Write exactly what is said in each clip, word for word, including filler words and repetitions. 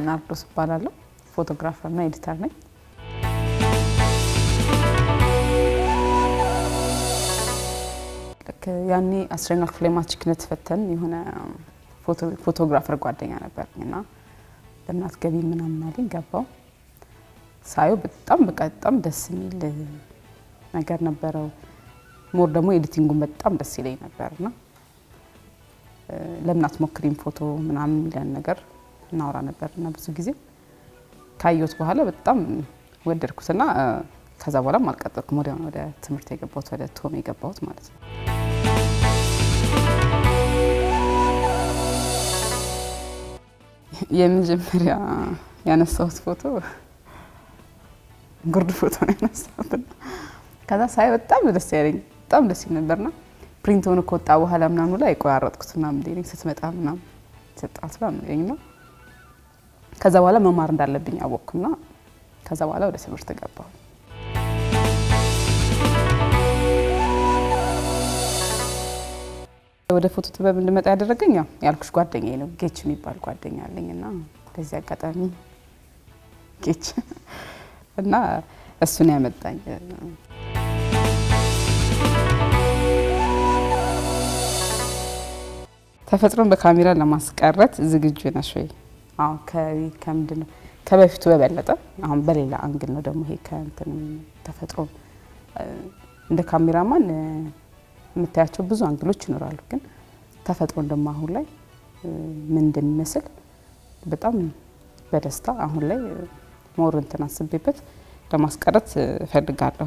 ናርዶስ ባላለው ፎቶግራፈር እና ኤዲተር ነኝ ያኔ አስረኛ ክፍል ማትሪክነት ፈተን የሆነ ፎቶ ፎቶግራፈር ጓደኛ ነበርኝና በእናት ገቢ ምናምን አለኝ ገባው ሳይው በጣም በቃጣም ደስ የሚል ነገር ነበረው ሞር ደግሞ ኤዲቲንጉን በጣም ደስ ይለኝ ነበርና ለምን አትሞክሪም ፎቶ ምናምን ይላል ነገር እናውራ ነበርና ብዙ ጊዜ ካየሁት በኋላ በጣም ወደድኩትና ከዛ በኋላ ማልቀጠልኩም ወደ ትምህርት የገባሁት ወደ ቶም የገባሁት ማለት ነው የመጀመሪያ ያነሳሁት ፎቶ ጉርድ ፎቶ ነው ያነሳሁት ከዛ ሳይ በጣም ደስ ያለኝ በጣም ደስ ይነበርና ፕሪንት ሆኖ ከወጣ በኋላ ምናምን ላይ ቆያረጥኩትና ምንድነው ስትመጣ ምናምን ተጣጣ ነው ከዛ በኋላ መማር እንዳለብኝ አወቅኩና ከዛ በኋላ ወደ ትምህርት ገባሁ ወደ ፎቶ ጥበብ እንድመጣ ያደረገኝ ያልኩሽ ጓደኛዬ ነው ጌች የሚባል ጓደኛ አለኝና በዚህ አጋጣሚ ጌች እና እሱ ነው ያመጣኝ ተፈጥሮን በካሜራ ለማስቀረት ዝግጁ ነሽ ወይ አው ከምንድነው ከበፊቱ በበለጠ አሁን በሌላ አንግል ነው ደግሞ ይሄ ከእንትን ተፈጥሮ እንደ ካሜራማን የምታያቸው ብዙ አንግሎች ይኖራሉ ግን ተፈጥሮ እንደማ አሁን ላይ ምን እንደሚመስል በጣም በደስታ አሁን ላይ ሞር እንትን አስቤበት ለማስቀረት ፈልጋለሁ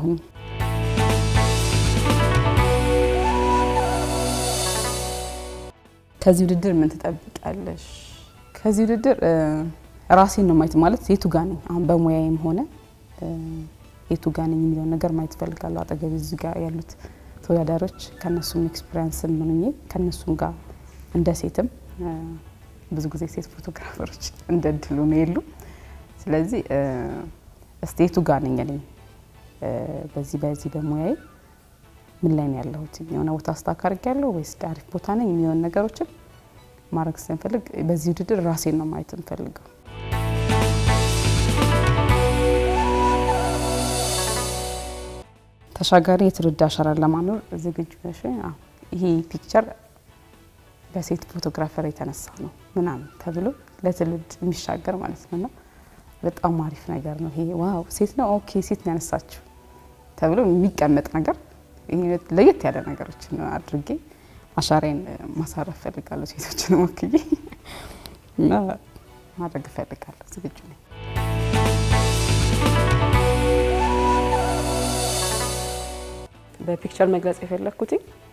ከዚህ ውድድር ምን ተጠብቃለሽ ከዚህ ውድድር ራሴን ነው ማይት ማለት የቱ ጋር ነኝ አሁን በሙያዬም ሆነ የቱ ጋር ነኝ የሚለው ነገር ማይት ፈልጋለሁ አጠገብ እዚህ ጋር ያሉት ተወዳዳሪዎች ከነሱም ኤክስፒሪየንስ ምንኝ ከነሱም ጋር እንደ ሴትም ብዙ ጊዜ ሴት ፎቶግራፈሮች እንደድሉ ነው ይሉ ስለዚህ ስቴቱ ጋር ነኝ ነኝ በዚህ በዚህ በሙያዬ ምን ላይ ነው ያለሁት የሆነ ቦታ አስተካክል ያለው ወይስ ዳሪፍ ቦታ ነኝ የሚሆን ነገሮችን ማረክ ስለፈልግ በዚህ ውድድር ራሴን ነው ማየት እንፈልገው ተሻጋሪ የትውልድ አሻራ ለማኖር ዝግጁ ነሽ አዎ ይሄ ፒክቸር በሴት ፎቶግራፈር የተነሳ ነው ምናምን ተብሎ ለትውልድ የሚሻገር ማለት ነውና በጣም አሪፍ ነገር ነው ይሄ ዋው ሴት ነው ኦኬ ሴት ነው ያነሳችው ተብሎ የሚቀመጥ ነገር ይሄ ለየት ያለ ነገሮች ነው አድርጌ አሻራዬን ማሳረፍ ፈልጋለሁ ሴቶችን ወክዬ እና ማድረግ ፈልጋለሁ ዝግጁ ነኝ በፒክቸር መግለጽ የፈለኩት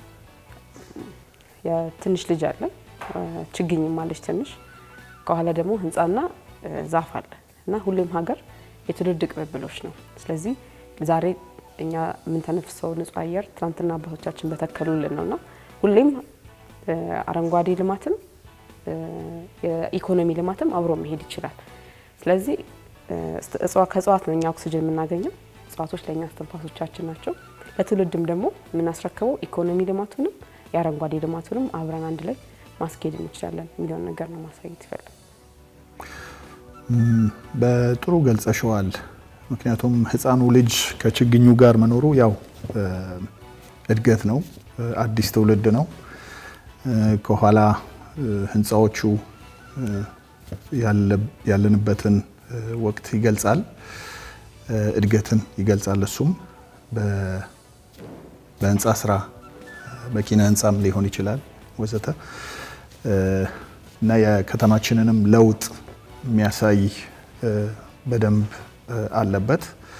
ያ ትንሽ ልጅ አለ ችግኝ ማለሽ ትንሽ ከኋላ ደግሞ ህንጻና ዛፍ አለ እና ሁሉም ሀገር የትውልድ ቅብብሎች ነው ስለዚህ ዛሬ እኛ ምን ተነፍሰው ንጹህ አየር ትናንትና አባቶቻችን በተከሉልን ነውና ሁሉም አረንጓዴ ልማትም የኢኮኖሚ ልማትም አብሮ መሄድ ይችላል ስለዚህ እጽዋት ከጽዋት ነው እኛ ኦክሲጅን የምናገኘው ጽዋቶች ለኛ አስተንፋሶቻችን ናቸው ለትውልድም ደግሞ ምን አስረከበው ኢኮኖሚ ልማቱንም ያረንጓዴ ልማቱንም አብረን አንድ ላይ ማስኬድ እንችላለን ሚሊዮን ነገር ነው ማሳየት ይፈልጋል በጥሩ ገልጸሽዋል ምክንያቱም ህፃኑ ልጅ ከችግኙ ጋር መኖሩ ያው እድገት ነው አዲስ ትውልድ ነው ከኋላ ህንጻዎቹ ያለንበትን ወቅት ይገልጻል እድገትን ይገልጻል እሱም በህንጻ ስራ በኪነ ህንጻም ሊሆን ይችላል ወዘተ እና የከተማችንንም ለውጥ የሚያሳይ በደንብ አለበት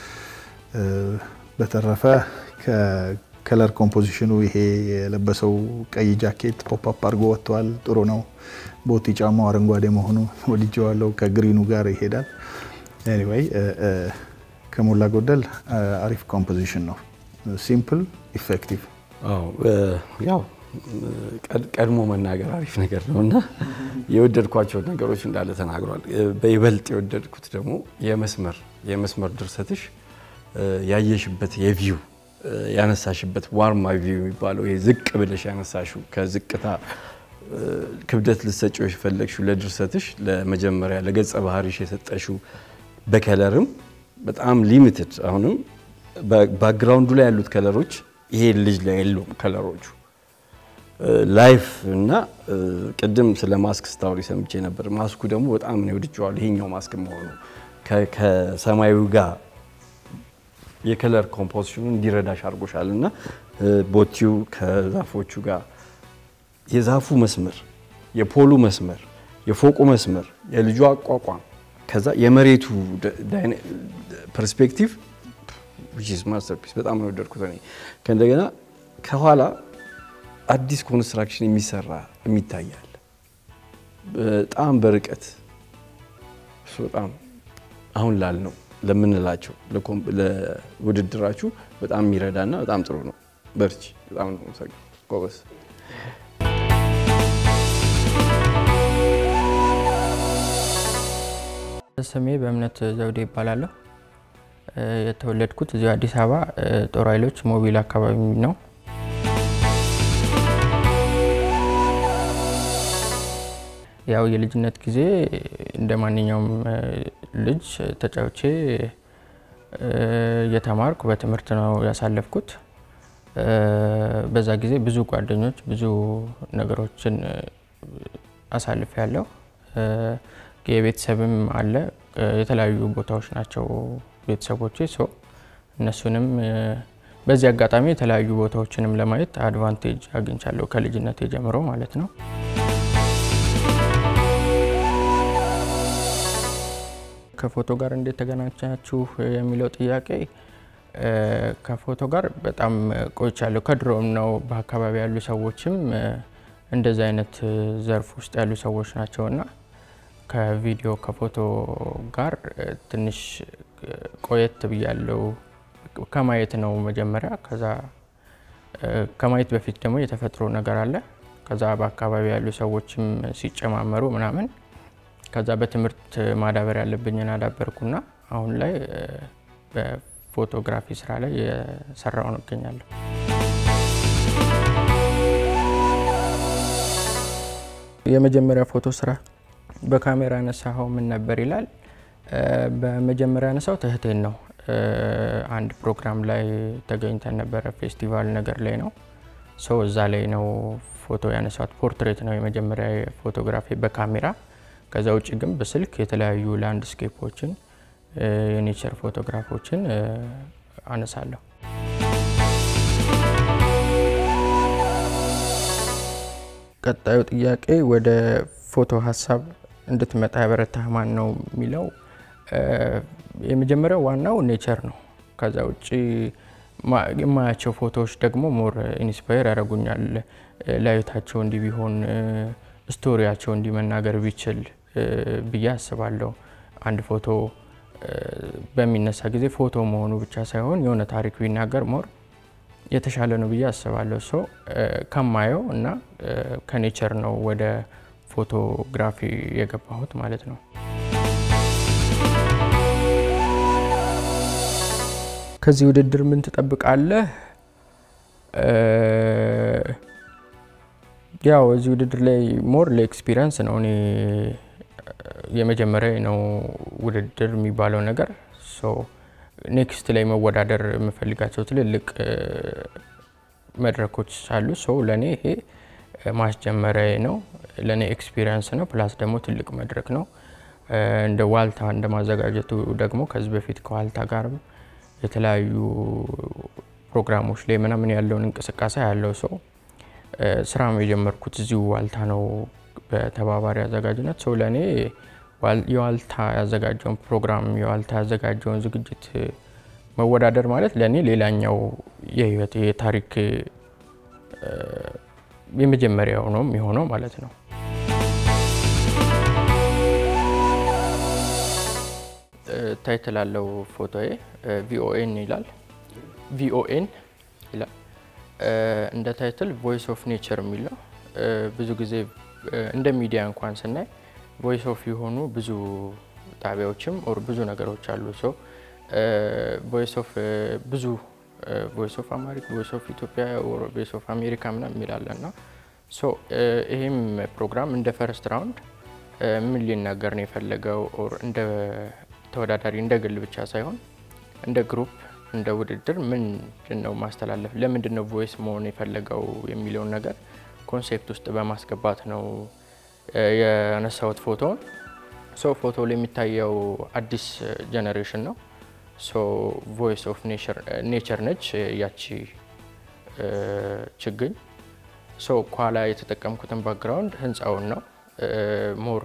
በተረፈ ከከለር ኮምፖዚሽኑ ይሄ የለበሰው ቀይ ጃኬት ፖፕ አፕ አርጎ ወጥቷል ጥሩ ነው ቦቲ ጫማው አረንጓዴ መሆኑ ወዲጆዋለው ከግሪኑ ጋር ይሄዳል ኤኒዌይ ከሞላ ጎደል አሪፍ ኮምፖዚሽን ነው ሲምፕል ኢፌክቲቭ አው ያው ቀድሞ መናገር አሪፍ ነገር ነውና የወደድኳቸው ነገሮች እንዳለ ተናግሯል በይበልጥ የወደድኩት ደግሞ የመስመር የመስመር ድርሰትሽ ያየሽበት የቪው ያነሳሽበት ዋርማ ቪው የሚባለው የዝቅ ብለሽ ያነሳሽው ከዝቅታ ክብደት ልትሰጪው የፈለግሽው ለድርሰትሽ ለመጀመሪያ ለገጸ ባህሪሽ የሰጠሽው በከለርም በጣም ሊሚትድ አሁንም ባክግራውንዱ ላይ ያሉት ከለሮች ይሄ ልጅ ላይ ያለው ከለሮቹ ላይፍ እና ቅድም ስለ ማስክ ስታውሪ ሰምቼ ነበር ማስኩ ደግሞ በጣም ነው ወድጄዋለሁ ይሄኛው ማስክ መሆኑ ከሰማዩ ጋር የከለር ኮምፖዚሽኑን እንዲረዳሽ አድርጎሻልና ቦቲው ከዛፎቹ ጋር የዛፉ መስመር የፖሉ መስመር የፎቁ መስመር የልጁ አቋቋም ከዛ የመሬቱ ፐርስፔክቲቭ which is masterpiece በጣም ነው ወደድኩት እኔ ከእንደገና ከኋላ አዲስ ኮንስትራክሽን የሚሰራ የሚታያል በጣም በርቀት በጣም አሁን ላል ነው ለምንላቸው ለውድድራችሁ በጣም የሚረዳና በጣም ጥሩ ነው በርቺ በጣም ነው ሰግ ጎበስ ስሜ በእምነት ዘውዴ ይባላል የተወለድኩት እዚህ አዲስ አበባ ጦር ኃይሎች ሞቢል አካባቢ ነው ያው የልጅነት ጊዜ እንደማንኛውም ልጅ ተጫውቼ የተማርኩ በትምህርት ነው ያሳለፍኩት በዛ ጊዜ ብዙ ጓደኞች ብዙ ነገሮችን አሳልፍ ያለው የቤተሰብም አለ የተለያዩ ቦታዎች ናቸው ቤተሰቦቼ ሶ እነሱንም በዚህ አጋጣሚ የተለያዩ ቦታዎችንም ለማየት አድቫንቴጅ አግኝቻለሁ ከልጅነቴ ጀምሮ ማለት ነው ከፎቶ ጋር እንዴት ተገናኛችሁ የሚለው ጥያቄ ከፎቶ ጋር በጣም ቆይቻለሁ ከድሮም ነው በአካባቢ ያሉ ሰዎችም እንደዚህ አይነት ዘርፍ ውስጥ ያሉ ሰዎች ናቸውና ከቪዲዮ ከፎቶ ጋር ትንሽ ቆየት ብያለሁ ከማየት ነው መጀመሪያ ከዛ ከማየት በፊት ደግሞ የተፈጥሮ ነገር አለ ከዛ በአካባቢ ያሉ ሰዎችም ሲጨማመሩ ምናምን ከዛ በትምህርት ማዳበር ያለብኝና አዳበርኩና አሁን ላይ በፎቶግራፊ ስራ ላይ የሰራው ነው እገኛለሁ የመጀመሪያ ፎቶ ስራ በካሜራ ነሳው ምን ነበር ይላል በመጀመሪያ ነሳው ተህቴን ነው አንድ ፕሮግራም ላይ ተገኝተን ነበር ፌስቲቫል ነገር ላይ ነው ሶ እዛ ላይ ነው ፎቶ ያነሳት ፖርትሬት ነው የመጀመሪያ ፎቶግራፊ በካሜራ ከዛ ውጪ ግን በስልክ የተለያዩ ላንድስኬፖችን የኔቸር ፎቶግራፎችን አነሳለሁ ቀጣዩ ጥያቄ ወደ ፎቶ ሐሳብ እንድትመጣ ያበረታህ ማን ነው የሚለው የመጀመሪያው ዋናው ኔቸር ነው ከዛ ውጪ የማያቸው ፎቶዎች ደግሞ ሞር ኢንስፓየር ያደርጉኛል ላይታቸው እንዲ ቢሆን ስቶሪያቸው እንዲ መናገር ቢችል ብዬ አስባለሁ አንድ ፎቶ በሚነሳ ጊዜ ፎቶ መሆኑ ብቻ ሳይሆን የሆነ ታሪክ ቢናገር ሞር የተሻለ ነው ብዬ አስባለሁ ሶ ከማየው እና ከኔቸር ነው ወደ ፎቶግራፊ የገባሁት ማለት ነው ከዚህ ውድድር ምን ትጠብቃለህ ያው እዚህ ውድድር ላይ ሞር ለኤክስፒሪየንስ ነው እኔ የመጀመሪያ ነው ውድድር የሚባለው ነገር ሶ ኔክስት ላይ መወዳደር የምፈልጋቸው ትልልቅ መድረኮች አሉ ሶ ለኔ ይሄ ማስጀመሪያ ነው ለኔ ኤክስፒሪየንስ ነው ፕላስ ደግሞ ትልቅ መድረክ ነው እንደ ዋልታ እንደ ማዘጋጀቱ ደግሞ ከዚህ በፊት ከዋልታ ጋር የተለያዩ ፕሮግራሞች ላይ ምናምን ያለውን እንቅስቃሴ ያለው ሰው ስራም የጀመርኩት እዚሁ ዋልታ ነው በተባባሪ አዘጋጅነት ሰው ለኔ የዋልታ ያዘጋጀውን ፕሮግራም የዋልታ ያዘጋጀውን ዝግጅት መወዳደር ማለት ለኔ ሌላኛው የህይወት የታሪክ የመጀመሪያው ነው የሚሆነው ማለት ነው ታይትል አለው ፎቶዬ ቪኦኤን ይላል ቪኦኤን ይላል እንደ ታይትል ቮይስ ኦፍ ኔቸር የሚለው ብዙ ጊዜ እንደ ሚዲያ እንኳን ስናይ ቮይስ ኦፍ የሆኑ ብዙ ጣቢያዎችም ኦር ብዙ ነገሮች አሉ ሶ ቮይስ ኦፍ ብዙ ቮይስ ኦፍ አሜሪካ ቮይስ ኦፍ ኢትዮጵያ ኦር ቮይስ ኦፍ አሜሪካ ምናምን ይላልና ሶ ይሄም ፕሮግራም እንደ ፈርስት ራውንድ ምን ሊናገር ነው የፈለገው ኦር እንደ ተወዳዳሪ እንደ ግል ብቻ ሳይሆን እንደ ግሩፕ እንደ ውድድር ምንድነው ማስተላለፍ ለምንድነው ቮይስ መሆን የፈለገው የሚለው ነገር ኮንሴፕት ውስጥ በማስገባት ነው ያነሳውት ፎቶ ሶ ፎቶ ላይ የሚታየው አዲስ ጄነሬሽን ነው ሶ ቮይስ ኦፍ ኔቸር ኔቸር ነች ያቺ ችግኝ ሶ ኳላ የተጠቀምኩትን ባክግራውንድ ህንጻውን ነው ሞር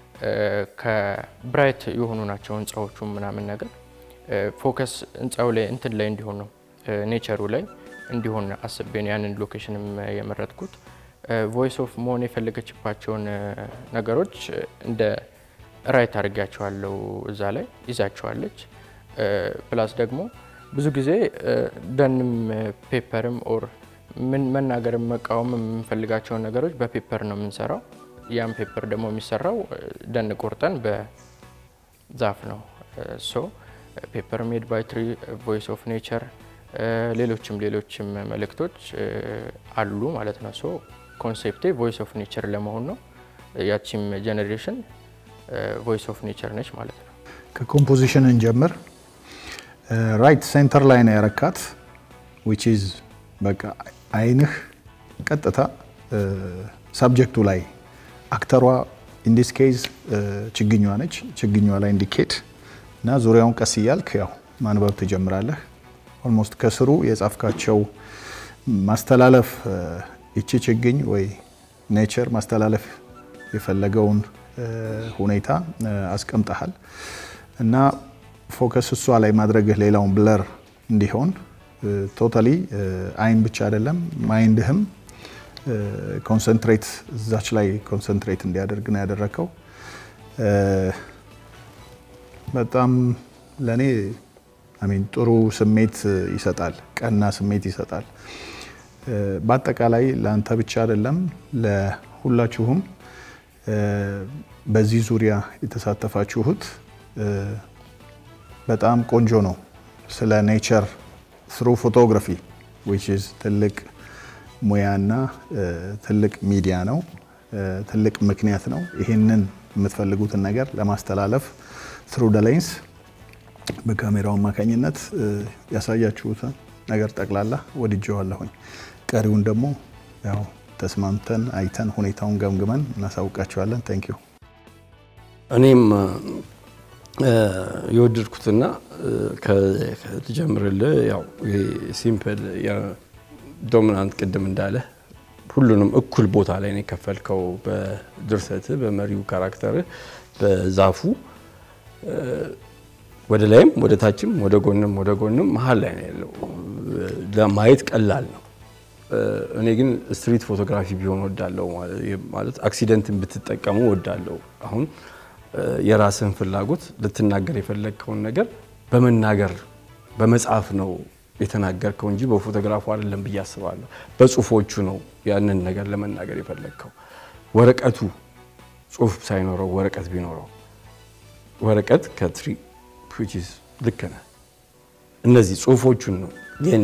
ከብራይት የሆኑ ናቸው ህንጻዎቹ ምናምን ነገር ፎከስ ህንጻው ላይ እንትን ላይ እንዲሆን ነው ኔቸሩ ላይ እንዲሆን አስቤን ያንን ሎኬሽንም የመረጥኩት ቮይስ ኦፍ መሆን የፈለገችባቸውን ነገሮች እንደ ራይት አድርጋቸዋለሁ እዛ ላይ ይዛቸዋለች ፕላስ ደግሞ ብዙ ጊዜ ደንም ፔፐርም ኦር ምን መናገርም መቃወምም የምንፈልጋቸውን ነገሮች በፔፐር ነው የምንሰራው ያን ፔፐር ደግሞ የሚሰራው ደን ቆርጠን በዛፍ ነው ሶ ፔፐር ሜድ ባይ ትሪ ቮይስ ኦፍ ኔቸር ሌሎችም ሌሎችም መልእክቶች አሉ ማለት ነው ሶ ኮንሴፕቴ ቮይስ ኦፍ ኔቸር ለመሆን ነው ያቺም ጄነሬሽን ቮይስ ኦፍ ኔቸር ነች ማለት ነው ከኮምፖዚሽን እንጀምር ራይት ሴንተር ላይ ነው ያረካት which is በቃ አይንህ ቀጥታ ሰብጀክቱ ላይ አክተሯ in this case ችግኟ ነች ችግኟ ላይ ኢንዲኬት እና ዙሪያውን ቀስ ይያልክ ያው ማንበብ ትጀምራለህ ኦልሞስት ከስሩ የጻፍካቸው ማስተላለፍ እቺ ችግኝ ወይ ኔቸር ማስተላለፍ የፈለገውን ሁኔታ አስቀምጣሃል እና ፎከስ እሷ ላይ ማድረግህ ሌላውን ብለር እንዲሆን ቶታሊ አይን ብቻ አይደለም ማይንድህም ኮንሰንትሬት እዛች ላይ ኮንሰንትሬት እንዲያደርግ ነው ያደረከው በጣም ለኔ አሜን ጥሩ ስሜት ይሰጣል ቀና ስሜት ይሰጣል በአጠቃላይ ለአንተ ብቻ አይደለም ለሁላችሁም በዚህ ዙሪያ የተሳተፋችሁት በጣም ቆንጆ ነው ስለ ኔቸር through photography which is ትልቅ ሙያና ትልቅ ሚዲያ ነው ትልቅ ምክንያት ነው ይሄንን የምትፈልጉትን ነገር ለማስተላለፍ through the lens በካሜራው ማካኝነት ያሳያችሁት ነገር ጠቅላላ ወድጄዋለሁኝ ቀሪውን ደግሞ ያው ተስማምተን አይተን ሁኔታውን ገምግመን እናሳውቃችኋለን ታንክ ዩ እኔም የወደድኩትና ከጀምረለ ያው ሲምፕል ያ ዶሚናንት ቅድም እንዳለ ሁሉንም እኩል ቦታ ላይ ነው ከፈልከው በድርሰት በመሪው ካራክተር በዛፉ ወደ ላይም ወደ ታችም ወደ ጎንም ወደ ጎንም መሃል ላይ ነው ያለው ለማየት ቀላል ነው እኔ ግን ስትሪት ፎቶግራፊ ቢሆን ወዳለው ማለት አክሲደንትን ብትጠቀሙ ወዳለው አሁን የራስን ፍላጎት ልትናገር የፈለግከውን ነገር በመናገር በመጻፍ ነው የተናገርከው እንጂ በፎቶግራፉ አይደለም በያስባለሁ በጽሁፎቹ ነው ያንን ነገር ለመናገር የፈለግከው ወረቀቱ ጽሁፍ ሳይኖረው ወረቀት ቢኖረው ወረቀት ከትሪ which is ልከና እነዚህ ጽሁፎቹን ነው የኔ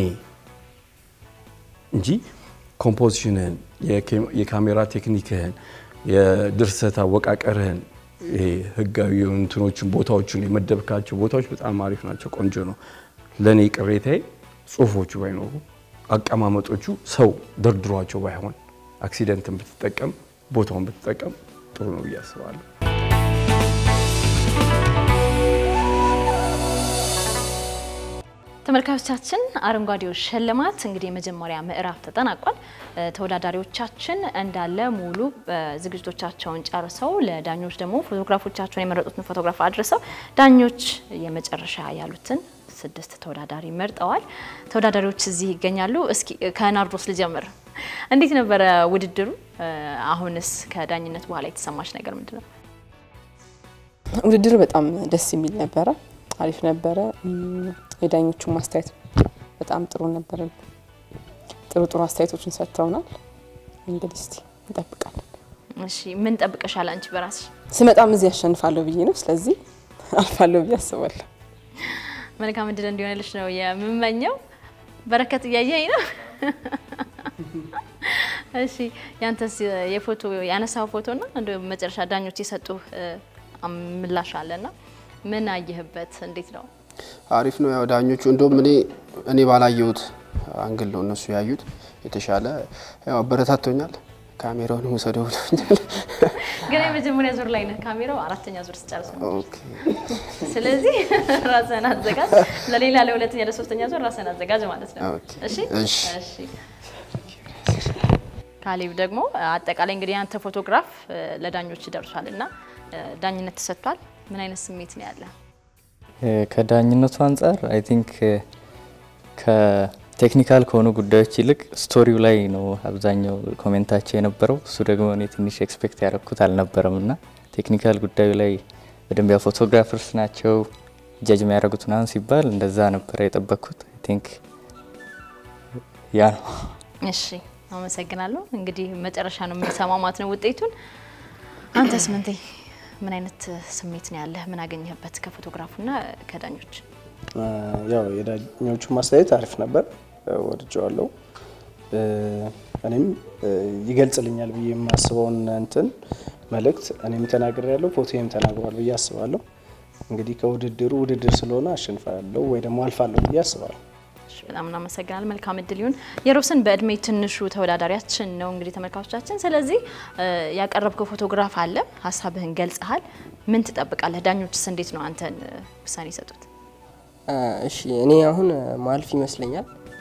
እንጂ ኮምፖዚሽንን የካሜራ ቴክኒክህን የድርሰት አወቃቀርህን ህጋዊ እንትኖችን ቦታዎችን የመደብካቸው ቦታዎች በጣም አሪፍ ናቸው ቆንጆ ነው ለኔ ቅሬታዬ ጽሁፎቹ ባይኖሩ አቀማመጦቹ ሰው ደርድሯቸው ባይሆን አክሲደንትን ብትጠቀም ቦታውን ብትጠቀም ጥሩ ነው ያስባለሁ ተመልካቾቻችን አረንጓዴው ሽልማት እንግዲህ መጀመሪያ ምዕራፍ ተጠናቋል ተወዳዳሪዎቻችን እንዳለ ሙሉ ዝግጅቶቻቸውን ጨርሰው ለዳኞች ደግሞ ፎቶግራፎቻቸውን የመረጡትን ፎቶግራፍ አድርሰው ዳኞች የመጨረሻ ያሉትን ስድስት ተወዳዳሪ መርጠዋል ተወዳዳሪዎች እዚህ ይገኛሉ እስኪ ከናርዶስ ልጀምር እንዴት ነበር ውድድሩ አሁንስ ከዳኝነት በኋላ የተሰማሽ ነገር ምንድነው ውድድሩ በጣም ደስ የሚል ነበር አሪፍ ነበር የዳኞቹ ማስተያየት በጣም ጥሩ ነበር ጥሩ ጥሩ አስተያየቶችን ሰጥተውናል እንግዲህ እስቲ እንጠብቃለን እሺ ምን ጠብቀሻል አንቺ በራስሽ ስመጣም እዚህ ያሸንፋለሁ ብዬ ነው ስለዚህ አልፋለሁ ብዬ አስባለሁ መልካም እድል እንዲሆንልሽ ነው የምመኘው በረከት ያያይ ነው እሺ ያንተስ የፎቶ ያነሳው ፎቶና እንደ መጨረሻ ዳኞች የሰጡ ምላሽ አለና ምን አየህበት እንዴት ነው? አሪፍ ነው ያው ዳኞቹ እንደውም እኔ እኔ ባላየሁት አንግል ነው እነሱ ያዩት የተሻለ ያው አበረታቶኛል ካሜራውን ወሰደው ብለውኛል ግን የመጀመሪያ ዙር ላይ ነው ካሜራው አራተኛ ዙር ስጨርስ ነው ኦኬ ስለዚህ ራስህን አዘጋጅ ለሌላ ለሁለተኛ ለሶስተኛ ዙር ራስህን አዘጋጅ ማለት ነው እሺ እሺ እሺ ካሌብ ደግሞ አጠቃላይ እንግዲህ አንተ ፎቶግራፍ ለዳኞች ደርሷልና ዳኝነት ተሰጥቷል ምን አይነት ስሜት ነው ያለ ከዳኝነቱ አንፃር አይ ቲንክ ከቴክኒካል ከሆኑ ጉዳዮች ይልቅ ስቶሪው ላይ ነው አብዛኛው ኮሜንታቸው የነበረው እሱ ደግሞ እኔ ትንሽ ኤክስፔክት ያደረኩት አልነበረምና ቴክኒካል ጉዳዩ ላይ በደንብ ያ ፎቶግራፈርስ ናቸው ጀጅ የሚያደርጉት ምናምን ሲባል እንደዛ ነበር የጠበቅኩት አይ ቲንክ ያ ነው እሺ አመሰግናለሁ እንግዲህ መጨረሻ ነው የምንሰማው ማለት ነው ውጤቱን አንተስ ምንቴ ምን አይነት ስሜት ነው ያለህ ምን አገኘህበት ከፎቶግራፉና ከዳኞች ያው የዳኞቹ ማስተያየት አሪፍ ነበር ወድጄዋለሁ እኔም ይገልጽልኛል ብዬ የማስበውን እንትን መልእክት እኔም ተናግሬያለሁ ፎቶዬም ተናግሯል ብዬ አስባለሁ እንግዲህ ከውድድሩ ውድድር ስለሆነ አሸንፋለሁ ወይ ደግሞ አልፋለሁ ብዬ አስባለሁ በጣም እናመሰግናለን መልካም እድል ይሁን የሮስን በእድሜ ትንሹ ተወዳዳሪያችን ነው እንግዲህ ተመልካቾቻችን ስለዚህ ያቀረብከው ፎቶግራፍ አለ ሐሳብህን ገልጸሃል ምን ትጠብቃለህ ዳኞችስ እንዴት ነው አንተን ውሳኔ ሰጡት እሺ እኔ አሁን ማልፍ ይመስለኛል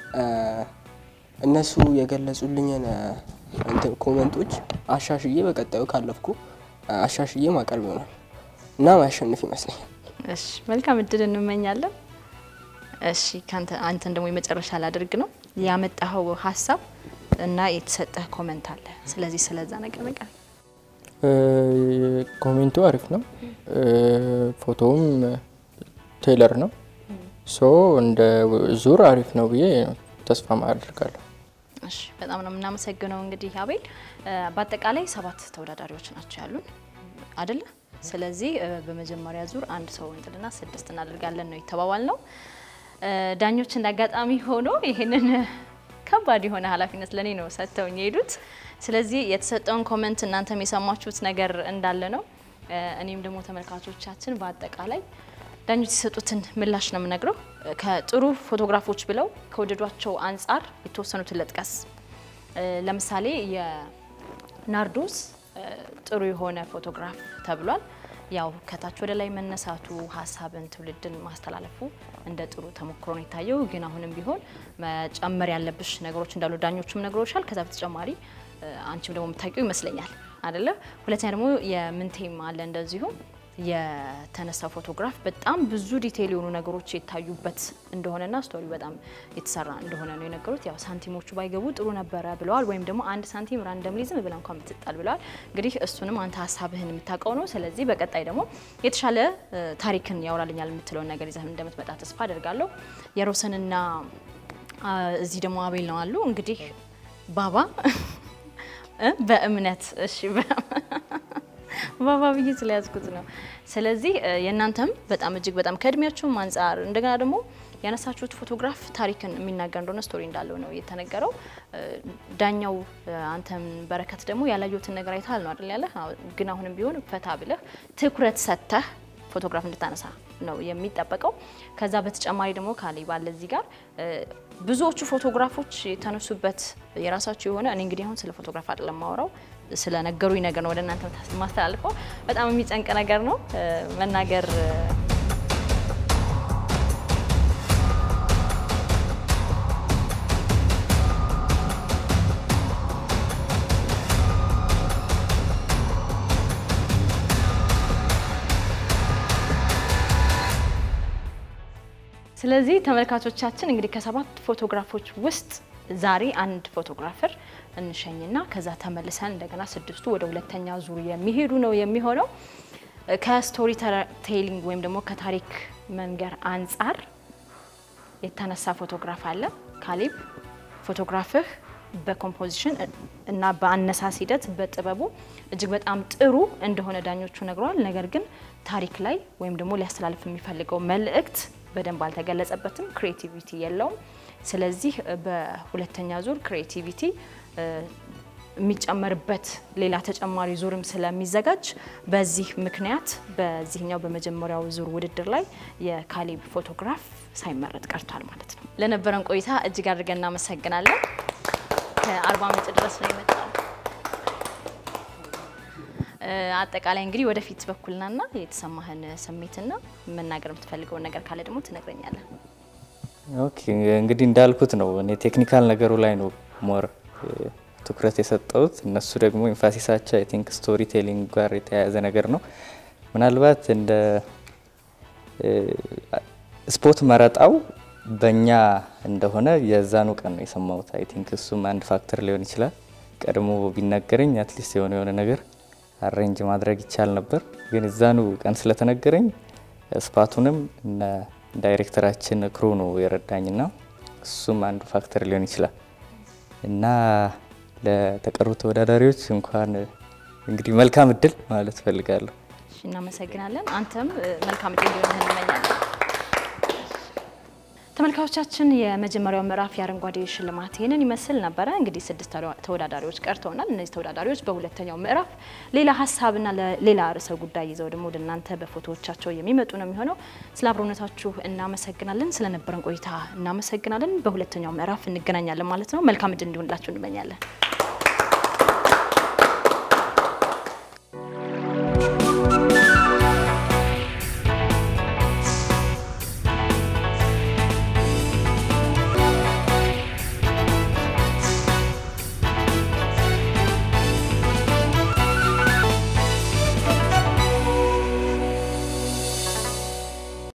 እነሱ የገለጹልኝን እንትን ኮሜንቶች አሻሽዬ በቀጣዩ ካለፍኩ አሻሽዬ ማቀርብ ይሆናል እና ማሸነፍ ይመስለኛል እሺ መልካም እድል እንመኛለን እሺ ካንተ አንተን ደግሞ የመጨረሻ ላድርግ ነው ያመጣው ሐሳብ እና የተሰጠህ ኮሜንት አለ ስለዚህ ስለዛ ነገር ነገር ኮሜንቱ አሪፍ ነው ፎቶውም ቴይለር ነው ሶ እንደ ዙር አሪፍ ነው ብዬ ተስፋ ማድረጋለሁ እሺ በጣም ነው እናመሰግነው እንግዲህ አቤል በአጠቃላይ ሰባት ተወዳዳሪዎች ናቸው ያሉን አይደለ ስለዚህ በመጀመሪያ ዙር አንድ ሰው እንጥልና ስድስት እናደርጋለን ነው ይተባባል ነው ዳኞች እንዳጋጣሚ ሆኖ ይሄንን ከባድ የሆነ ኃላፊነት ለኔ ነው ሰጥተውኝ ሄዱት ስለዚህ የተሰጠውን ኮሜንት እናንተም የሰማችሁት ነገር እንዳለ ነው እኔም ደግሞ ተመልካቾቻችን በአጠቃላይ ዳኞች ሲሰጡትን ምላሽ ነው የምነግረው ከጥሩ ፎቶግራፎች ብለው ከወደዷቸው አንፃር የተወሰኑትን ለጥቀስ ለምሳሌ የናርዶስ ጥሩ የሆነ ፎቶግራፍ ተብሏል ያው ከታች ወደ ላይ መነሳቱ ሐሳብን ትውልድን ማስተላለፉ እንደ ጥሩ ተሞክሮ ነው የታየው ግን አሁንም ቢሆን መጨመር ያለብሽ ነገሮች እንዳሉ ዳኞቹም ነግሮሻል ከዛ በተጨማሪ አንቺም ደግሞ የምታውቂው ይመስለኛል አይደለ ሁለተኛ ደግሞ የምንቴም አለ እንደዚሁ የተነሳው ፎቶግራፍ በጣም ብዙ ዲቴል የሆኑ ነገሮች የታዩበት እንደሆነና ስቶሪው በጣም የተሰራ እንደሆነ ነው የነገሩት ያው ሳንቲሞቹ ባይገቡ ጥሩ ነበር ብለዋል ወይም ደግሞ አንድ ሳንቲም ራንደምሊ ዝም ብለን እንኳን ብትጣል ብለዋል እንግዲህ እሱንም አንተ ሐሳብህን የምታውቀው ነው ስለዚህ በቀጣይ ደግሞ የተሻለ ታሪክን ያወራልኛል የምትለው ነገር ይዘህ እንደምትመጣ ተስፋ አደርጋለሁ የሮሰንና እዚህ ደግሞ አቤል ነው አሉ እንግዲህ ባባ በእምነት እሺ ባባ ብዬ ስለያዝኩት ነው ስለዚህ የናንተም በጣም እጅግ በጣም ከእድሜያችሁ አንፃር እንደገና ደግሞ ያነሳችሁት ፎቶግራፍ ታሪክን የሚናገር እንደሆነ ስቶሪ እንዳለው ነው የተነገረው ዳኛው አንተም በረከት ደግሞ ያላየሁትን ነገር አይታል ነው አይደል ያለ ግን አሁንም ቢሆን ፈታ ብለህ ትኩረት ሰጥተህ ፎቶግራፍ እንድታነሳ ነው የሚጠበቀው ከዛ በተጨማሪ ደግሞ ካሌ ባለ እዚህ ጋር ብዙዎቹ ፎቶግራፎች የተነሱበት የራሳቸው የሆነ እኔ እንግዲህ አሁን ስለ ፎቶግራፍ አይደለም ማወራው ስለ ነገሩኝ ነገር ነው ወደ እናንተ ማስተላልፈው በጣም የሚጨንቅ ነገር ነው መናገር ስለዚህ ተመልካቾቻችን እንግዲህ ከሰባት ፎቶግራፎች ውስጥ ዛሬ አንድ ፎቶግራፈር እንሸኝና ከዛ ተመልሰን እንደገና ስድስቱ ወደ ሁለተኛ ዙር የሚሄዱ ነው የሚሆነው ከስቶሪ ቴሊንግ ወይም ደግሞ ከታሪክ መንገር አንፃር የተነሳ ፎቶግራፍ አለ ካሌብ ፎቶግራፍህ በኮምፖዚሽን እና በአነሳስ ሂደት በጥበቡ እጅግ በጣም ጥሩ እንደሆነ ዳኞቹ ነግረዋል ነገር ግን ታሪክ ላይ ወይም ደግሞ ሊያስተላልፍ የሚፈልገው መልእክት በደንብ አልተገለጸበትም ክሬቲቪቲ የለውም ስለዚህ በሁለተኛ ዙር ክሬቲቪቲ የሚጨመርበት ሌላ ተጨማሪ ዙርም ስለሚዘጋጅ በዚህ ምክንያት በዚህኛው በመጀመሪያው ዙር ውድድር ላይ የካሌብ ፎቶግራፍ ሳይመረጥ ቀርቷል ማለት ነው። ለነበረን ቆይታ እጅግ አድርገን እናመሰግናለን። ከአርባ ምንጭ ድረስ ነው የመጣው። አጠቃላይ እንግዲህ ወደፊት በኩልናና የተሰማህን ስሜትና መናገር የምትፈልገው ነገር ካለ ደግሞ ትነግረኛለህ። ኦኬ እንግዲህ እንዳልኩት ነው እኔ ቴክኒካል ነገሩ ላይ ነው ሞር ትኩረት የሰጠሁት እነሱ ደግሞ ኤምፋሲሳቸው አይ ቲንክ ስቶሪ ቴሊንግ ጋር የተያያዘ ነገር ነው። ምናልባት እንደ ስፖርት መረጣው በእኛ እንደሆነ የዛኑ ቀን ነው የሰማሁት። አይ ቲንክ እሱም አንድ ፋክተር ሊሆን ይችላል። ቀድሞ ቢነገረኝ አትሊስት የሆነ የሆነ ነገር አሬንጅ ማድረግ ይቻል ነበር። ግን እዛኑ ቀን ስለተነገረኝ ስፓቱንም እና ዳይሬክተራችን ክሩ ነው የረዳኝና እሱም አንድ ፋክተር ሊሆን ይችላል። እና ለተቀሩት ተወዳዳሪዎች እንኳን እንግዲህ መልካም እድል ማለት ፈልጋለሁ። እሺ እናመሰግናለን። አንተም መልካም እድል ይሁንልህ እንመኛለን። ተመልካቾቻችን የመጀመሪያው ምዕራፍ የአረንጓዴ ሽልማት ይሄንን ይመስል ነበር። እንግዲህ ስድስት ተወዳዳሪዎች ቀርተውናል። እነዚህ ተወዳዳሪዎች በሁለተኛው ምዕራፍ ሌላ ሐሳብና ሌላ ርዕሰ ጉዳይ ይዘው ደግሞ ወደናንተ በፎቶዎቻቸው የሚመጡ ነው የሚሆነው። ስለ አብሮነታችሁ እናመሰግናለን። ስለነበረን ቆይታ እናመሰግናለን። በሁለተኛው ምዕራፍ እንገናኛለን ማለት ነው። መልካም እድል እንዲሆንላችሁ እንመኛለን።